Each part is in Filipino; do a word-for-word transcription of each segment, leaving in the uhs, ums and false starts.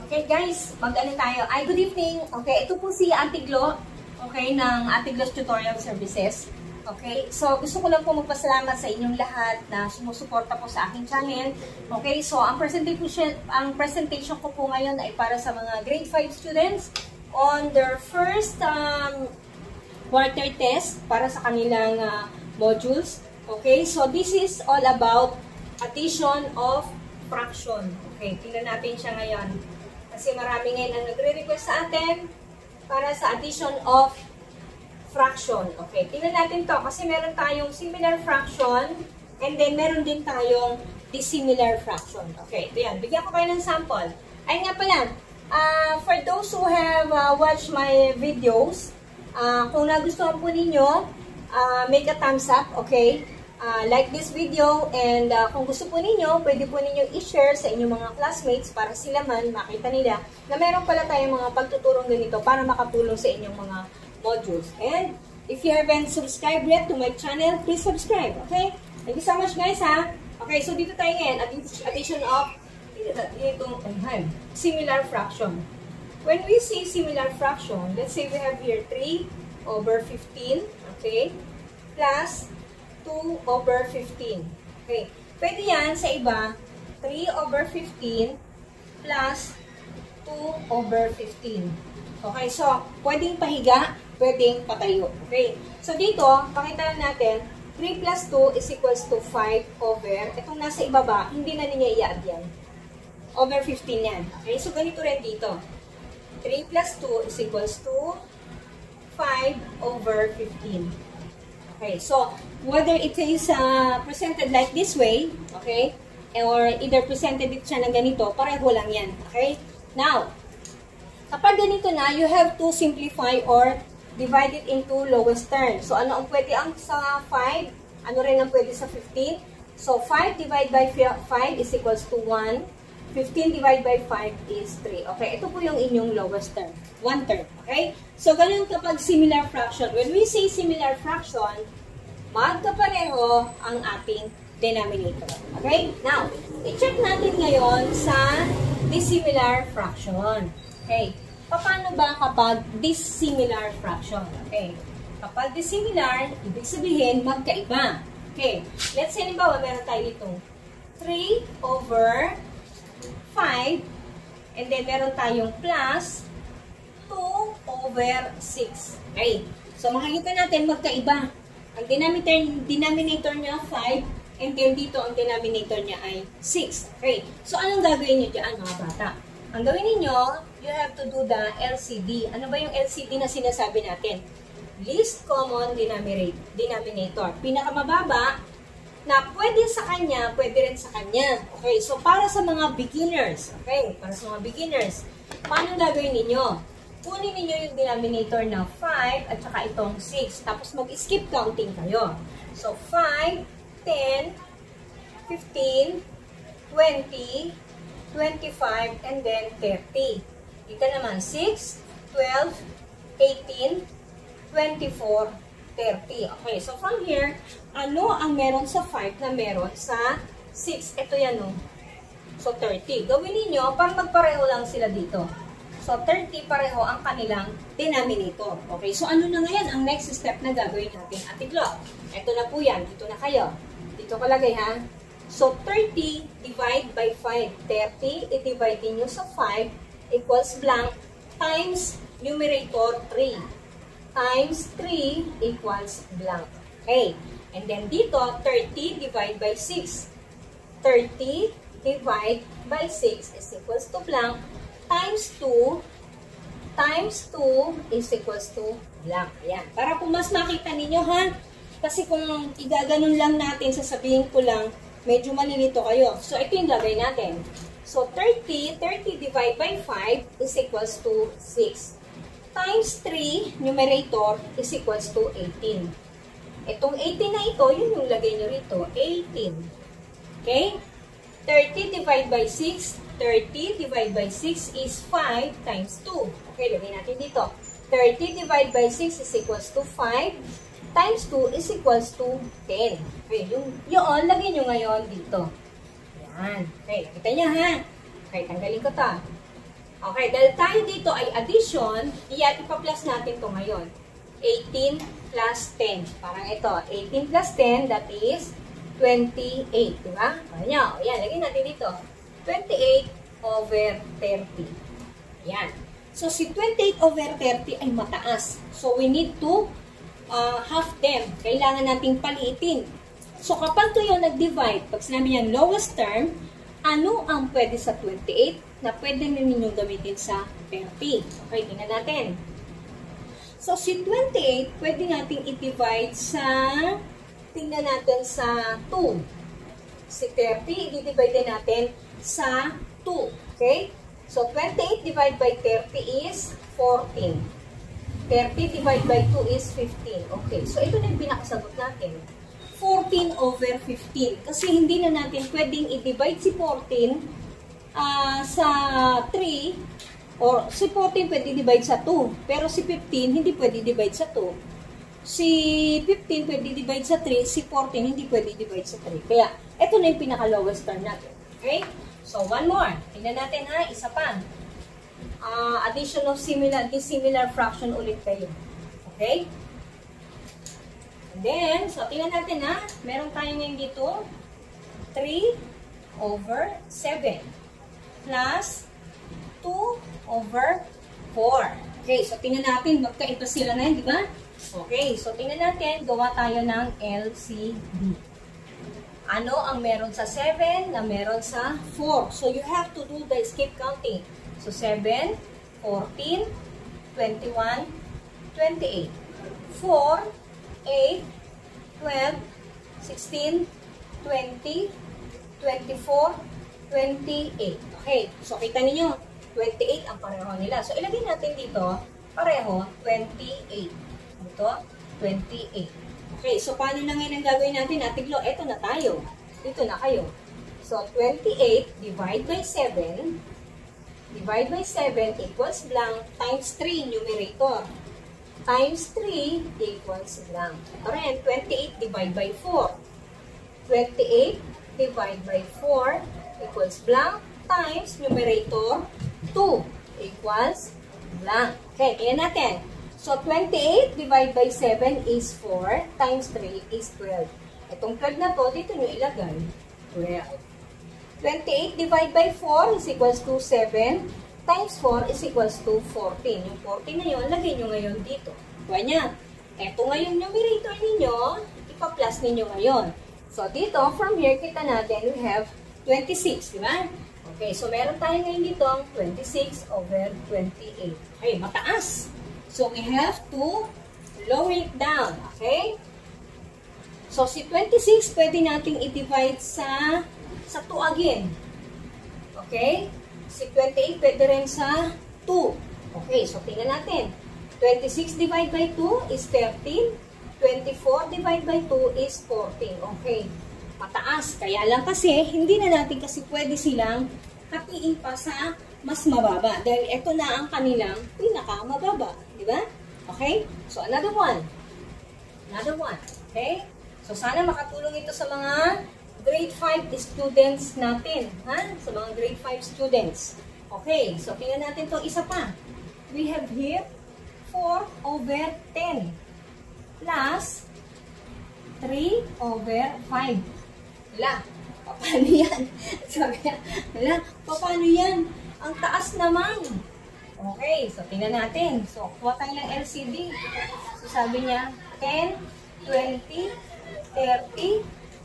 Okay guys, mag-ano tayo. Ay, good evening. Okay, ito po si Ate Glo, okay, ng Ate Glo's Tutorial Services. Okay, so gusto ko lang po magpasalamat sa inyong lahat na sumusuporta po sa aking channel. Okay, so ang presentation, ang presentation ko po ngayon ay para sa mga grade five students on their first um, quarter test para sa kanilang uh, modules. Okay, so this is all about addition of fraction. Okay, tingnan natin siya ngayon. Kasi marami ngayon ang nagre-request sa atin para sa addition of fraction. Okay, tingnan natin to kasi meron tayong similar fraction and then meron din tayong dissimilar fraction. Okay, ito yan. Bigyan ko kayo ng sample. Ay nga pala, uh, for those who have uh, watched my videos, uh, kung nagustuhan po ninyo, uh, make a thumbs up, okay? Uh, like this video, and uh, kung gusto po ninyo, pwede po ninyo i-share sa inyong mga classmates para sila man makita nila na meron pala tayong mga pagtuturong ganito para makatulong sa inyong mga modules. And if you haven't subscribed yet to my channel, please subscribe, okay? Thank you so much guys ha. Okay, so dito tayo ngayon, addition of itong similar fraction. When we say similar fraction, let's say we have here three over fifteen, okay, plus two over fifteen. Okay. Pwede yan sa iba, three over fifteen plus two over fifteen. Okay, so, pwedeng pahiga, pwedeng patayo. Okay. So, dito, pakita natin, three plus two is equals to five over, itong nasa ibaba, hindi na niya i-add yan. Over fifteen yan. Okay, so ganito rin dito. three plus two is equals to five over fifteen. Okay, so, whether it is uh, presented like this way, okay, or either presented it siya na ganito, pareho lang yan, okay? Now, kapag ganito na, you have to simplify or divide it into lowest term. So, ano ang pwede ang sa five? Ano rin ang pwede sa fifteen? So, five divided by five is equals to one. fifteen divided by five is three. Okay, ito po yung inyong lowest term. One term. Okay? So, ganun kapag similar fraction. When we say similar fraction, magkapareho ang ating denominator. Okay? Now, i-check natin ngayon sa dissimilar fraction. Okay? Paano ba kapag dissimilar fraction? Okay? Kapag dissimilar, ibig sabihin magkaiba. Okay? Let's say, halimbawa, meron tayo itong three over five, and then meron tayong plus two over six. Okay? So, makikita natin magkaiba. Ang denominator, denominator niya five, and then dito ang denominator niya ay six. Okay? So, anong gagawin niyo dyan, mga bata? Ang gawin niyo, you have to do the L C D. Ano ba yung L C D na sinasabi natin? Least common denominator. Pinakamababa na pwede sa kanya, pwede rin sa kanya. Okay, so para sa mga beginners, okay, para sa mga beginners, paano gagawin ninyo? Kunin ninyo yung denominator na five at saka itong six, tapos mag-skip counting kayo. So, five, ten, fifteen, twenty, twenty-five, and then thirty. Dito naman, six, twelve, eighteen, twenty-four, thirty. Okay, so from here, ano ang meron sa five na meron sa six? Ito yan, no? So, thirty. Gawin niyo para magpareho lang sila dito. So, thirty pareho ang kanilang denominator. Okay, so ano na ngayon ang next step na gagawin natin, Ate Glo? Ito na po yan. Dito na kayo. Dito kalagay, ha? So, thirty divide by five. thirty, i-divide niyo sa five equals blank times numerator three. Times three equals blank. Okay. And then dito, thirty divided by six. thirty divided by six is equals to blank times two times two is equals to blank. Ayan. Para po mas makita ninyo, ha? Kasi kung igaganon lang natin, sasabihin ko lang, medyo malilito kayo. So, ito yung gagawin natin. So, thirty, thirty divided by five is equals to six. Times three, numerator, is equals to eighteen. Itong eighteen na ito, yun yung lagay nyo rito, eighteen. Okay? thirty divided by six, thirty divided by six is five times two. Okay, lagay natin dito. thirty divided by six is equals to five times two is equals to ten. Okay, yung, yun, lagay nyo ngayon dito. Yan. Okay, kita nyo ha. Okay, tanggalin ko to. Okay, dahil tayo dito ay addition, iyan, ipa-plus natin to ngayon. eighteen plus ten. Parang ito, eighteen plus ten, that is twenty-eight. Diba? Ayan, o yan, lagyan natin dito. twenty-eight over thirty. Ayan. So, si twenty-eight over thirty ay mataas. So, we need to uh, half them. Kailangan nating paliitin. So, kapag ito yung nag-divide, pag sinabi niyan lowest term, ano ang pwede sa twenty-eight na pwede ninyong gamitin sa thirty? Okay, tingnan natin. So, si twenty-eight, pwede nating i-divide sa, tingnan natin sa two. Si thirty, i-divide natin sa two. Okay? So, twenty-eight divided by thirty is fourteen. thirty divided by two is fifteen. Okay, so ito na yung pinakasagot natin. fourteen over fifteen. Kasi hindi na natin pwedeng i-divide si fourteen uh, sa three. Or si fourteen pwede divide sa two. Pero si fifteen hindi pwede divide sa two. Si fifteen pwede divide sa three. Si fourteen hindi pwede divide sa three. Kaya, ito na yung pinaka-lowest term natin. Okay? So, one more. Tingnan natin ha. Isa pa. Uh, addition of similar, dissimilar fraction ulit kayo. Okay? And then, so, tingnan natin ha. Meron tayo ngayon dito. three over seven. Plus two over four. Okay, so tingnan natin, magkaiba sila na yun, di ba? Okay, so tingnan natin, gawa tayo ng L C D. Ano ang meron sa seven na meron sa four? So you have to do the escape counting. So seven, fourteen, twenty-one, twenty-eight. four, eight, twelve, sixteen, twenty, twenty-four, twenty-eight. Okay, so kita ninyo, twenty-eight ang pareho nila. So, ilagay natin dito, pareho, twenty-eight. Ito, twenty-eight. Okay, so paano na ngayon ang gagawin natin? Atiglo, eto na tayo. Dito na kayo. So, twenty-eight divide by seven. Divide by seven equals blank times three numerator. Times three equals blank. Ito rin, twenty-eight divide by four. twenty-eight divide by four equals blank times numerator two equals blank. Okay, tingnan natin. So, twenty-eight divided by seven is four times three is twelve. Itong twelve na to, dito nyo ilagay. twelve. twenty-eight divided by four is equals to seven times four is equals to fourteen. Yung fourteen na yun, lagay nyo ngayon dito. Kuha niya. Ito ngayon numerator ninyo, ipa-plus ninyo ngayon. So, dito, from here, kita natin, we have twenty-six, di ba? Okay, so meron tayo ngayon dito twenty-six over twenty-eight. Okay, mataas. So, we have to lower it down. Okay? So, si twenty-six, pwede nating i-divide sa sa two again. Okay? Si twenty-eight, pwede rin sa two. Okay, so tingnan natin. twenty-six divided by two is thirteen. twenty-four divided by two is fourteen. Okay. Mataas. Kaya lang kasi, hindi na natin kasi pwede silang hatiin pa sa mas mababa. Dahil ito na ang kanilang pinakamababa. Diba? Okay? So, another one. Another one. Okay? So, sana makatulong ito sa mga grade five students natin. Ha? Sa mga grade five students. Okay. So, tingnan natin itong isa pa. We have here four over ten plus three over five. Wala. Paano yan? Sabi niya, wala. Paano yan? Ang taas naman. Okay. So, tingnan natin. So, kuha tayo ng L C D. So, sabi niya, ten, twenty, thirty,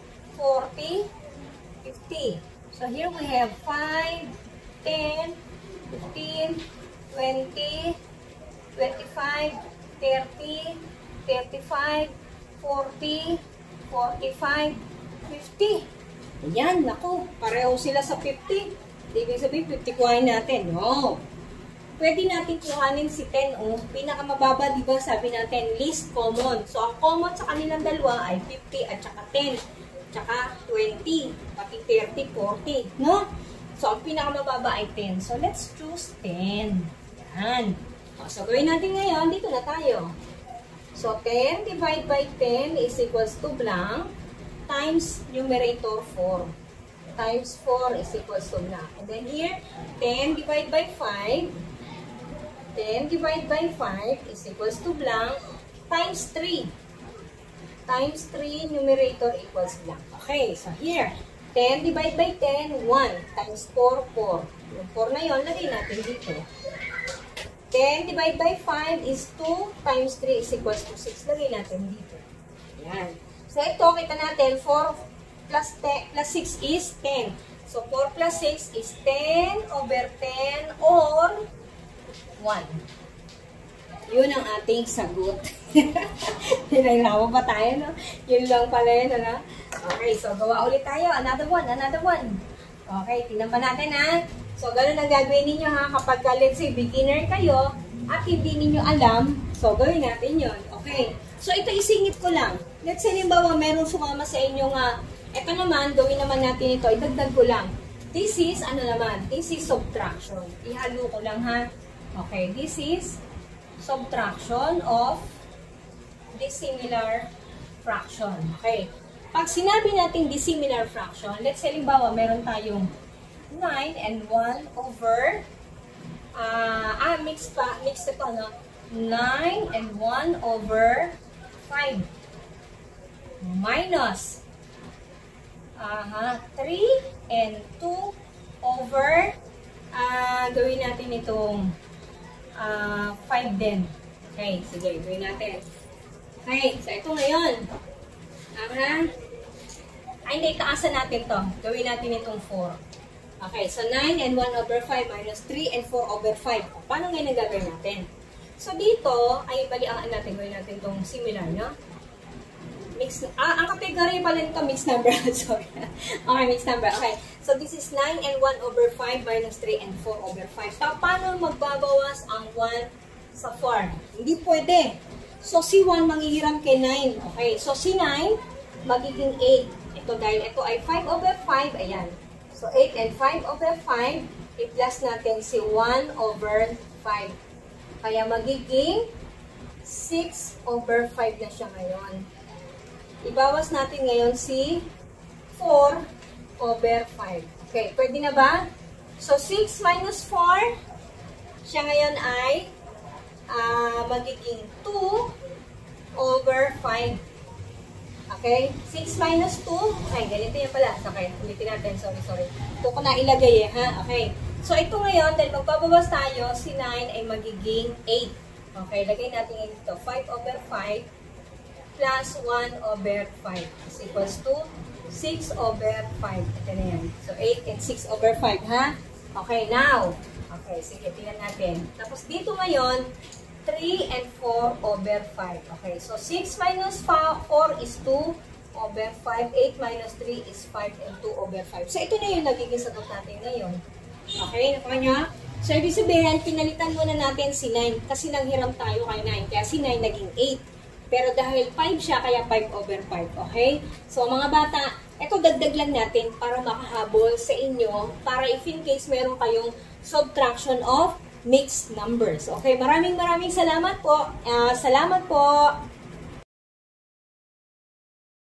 forty, fifty. So, here we have five, ten, fifteen, twenty, twenty-five, thirty, thirty-five, forty, forty-five, fifty. Ayan, naku, pareho sila sa fifty. Ibig sabihin, fifty kuhain natin. No. Pwede natin kuhanin si ten, o. Oh. Pinakamababa, di ba, sabi natin, least common. So, ang common sa kanilang dalawa ay fifty at saka ten. Tsaka twenty, pati thirty, forty. No? So, ang pinakamababa ay ten. So, let's choose ten. Yan. So, gawin natin ngayon, dito na tayo. So, ten divided by ten is equals to blank times numerator four. times four is equals to blank. And then here, ten divided by five. ten divided by five is equals to blank times three. Times three, numerator equals blank. Okay, so here, ten divided by ten, one. Times four, four. Yung four na yun, lagay natin dito. ten divided by five is two. Times three is equals to six. Lagay natin dito. Yan. So ito, kita natin, four plus, ten, plus six is ten. So four plus six is ten over ten or one. Yun ang ating sagot. Hinahirapan pa tayo, no? Yun lang pala yun, ano? Okay, so gawa ulit tayo. Another one, another one. Okay, tingnan pa natin, ha? So, ganun ang gagawin ninyo, ha? Kapag, let's say, beginner kayo, at hindi ninyo alam, so, gawin natin yun. Okay. So, ito isingit ko lang. Let's say, limbawa, meron sumama sa inyo nga, ito naman, gawin naman natin ito, idagdag ko lang. This is, ano naman, this is subtraction. Ihalo ko lang, ha? Okay, this is subtraction of dissimilar fraction. Okay. Pag sinabi natin dissimilar fraction, let's say, limbawa, meron tayong nine and one over, uh, ah, mix pa, mix ito, no? nine and one over five. Minus, uh, three and two over, ah, uh, gawin natin itong, Uh, five din. Okay, sige, gawin natin. Okay, so ito ngayon. Aha. Ay, hindi, taasan natin to. Gawin natin itong four. Okay, so nine and one over five minus three and four over five. Paano ngayon ang gagawin natin? So dito, ay baliaan natin. Gawin natin itong similar, no? Mix, ah, ang category pala nito, mixed number. Sorry. Okay, mixed number. Okay. So, this is nine and one over five minus three and four over five. So, paano magbabawas ang one sa four? Hindi pwede. So, si one manghihiram kay nine. Okay. So, si nine magiging eight. Ito dahil ito ay five over five. Ayan. So, eight and five over five. I-plus natin si one over five. Kaya magiging six over five na siya ngayon. Ibawas natin ngayon si four over five. Okay, pwede na ba? So, six minus four, siya ngayon ay uh, magiging two over five. Okay? six minus two, okay, ganito yan pala. Okay, ulitin natin. Sorry, sorry. Ito ko na ilagay eh, ha? Okay. So, ito ngayon, dahil magbabawas tayo, si nine ay magiging eight. Okay, lagay natin ito. five over five plus one over five is equals to six over five. Ito na yan. So, eight and six over five, ha? Okay, now. Okay, sige, tingnan natin. Tapos, dito ngayon, three and four over five. Okay, so, six minus four is two over five. eight minus three is five and two over five. So, ito na yung nagiging sagot natin ngayon. Okay, nakuha nyo? So, ibig sabihin, pinalitan muna natin si nine kasi nanghiram tayo kay nine. Kaya si nine naging eight. Pero dahil five siya, kaya five over five. Okay? So, mga bata, ito dagdag lang natin para makahabol sa inyo, para if in case meron kayong subtraction of mixed numbers. Okay? Maraming maraming salamat po. Uh, salamat po.